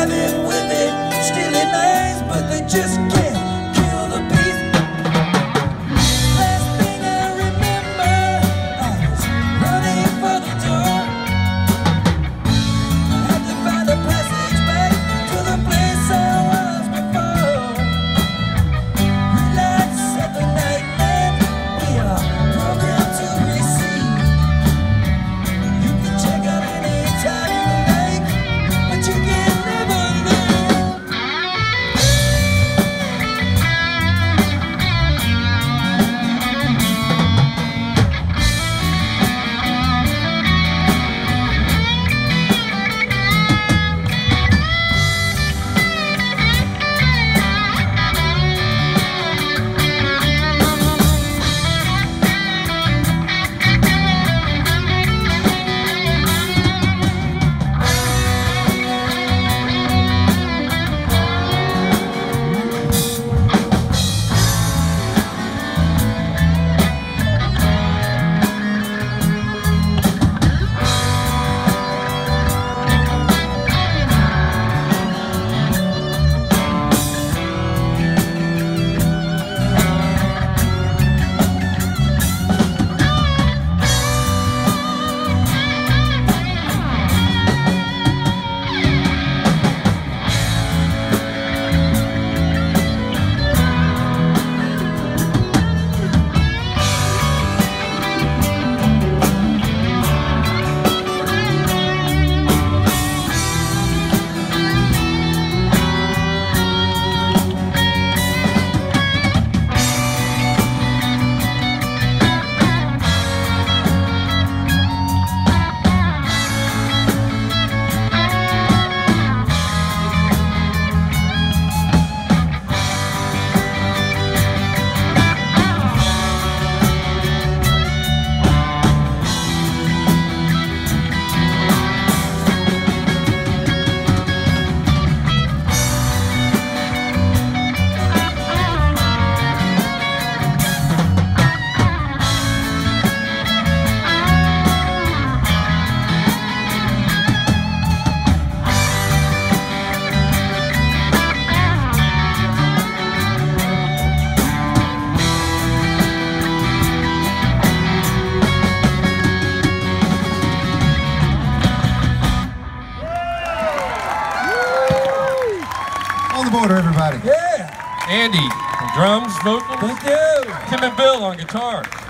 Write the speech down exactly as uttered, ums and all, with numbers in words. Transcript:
driving with it, stealing eyes, but they just can't kill the beast. Last thing I remember, I was running for the door. I had to find a passage back to the place I was before. Relax at the nightland, we are programmed to receive. You can check out any time you like, but you can never leave. On the border, everybody. Yeah. Andy on drums, vocals. Thank you. Tim and Bill on guitar.